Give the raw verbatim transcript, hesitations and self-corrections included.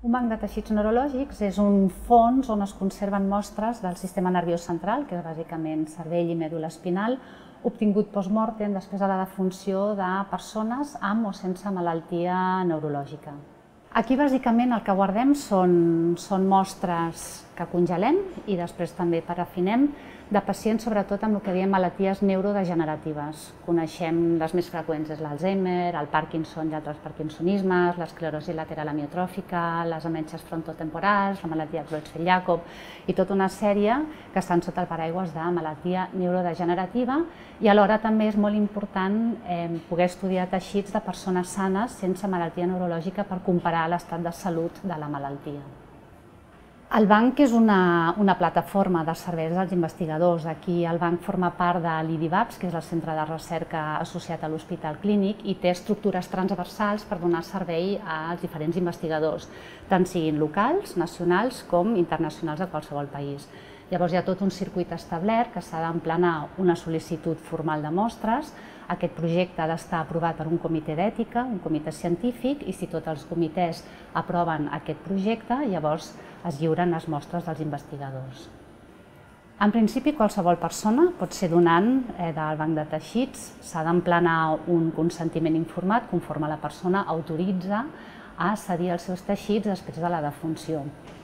Un banc de teixits neurològics és un fons on es conserven mostres del sistema nerviós central, que és bàsicament cervell i mèdula espinal, obtingut post-mortem després de la defunció de persones amb o sense malaltia neurològica. Aquí bàsicament el que guardem són, són mostres que congelem i després també parafinem de pacients sobretot amb el que diem malalties neurodegeneratives. Coneixem les més freqüents, és l'Alzheimer, el Parkinson i altres parkinsonismes, l'esclerosi lateral amiotròfica, les demencies frontotemporals, la malaltia de Creutzfeldt-Jakob i tota una sèrie que estan sota el paraigües de malaltia neurodegenerativa i alhora també és molt important eh, poder estudiar teixits de persones sanes sense malaltia neurològica per comparar l'estat de salut de la malaltia. El banc és una, una plataforma de serveis als investigadors. Aquí el banc forma part de l'I D I B A P S, que és el centre de recerca associat a l'Hospital Clínic, i té estructures transversals per donar servei als diferents investigadors, tant siguin locals, nacionals com internacionals de qualsevol país. Llavors hi ha tot un circuit establert que s'ha d'emplenar una sol·licitud formal de mostres. Aquest projecte ha d'estar aprovat per un comitè d'ètica, un comitè científic, i si tots els comitès aproven aquest projecte, llavors es lliuren les mostres dels investigadors. En principi, qualsevol persona pot ser donant del banc de teixits. S'ha d'emplenar un consentiment informat conforme la persona autoritza a cedir els seus teixits després de la defunció.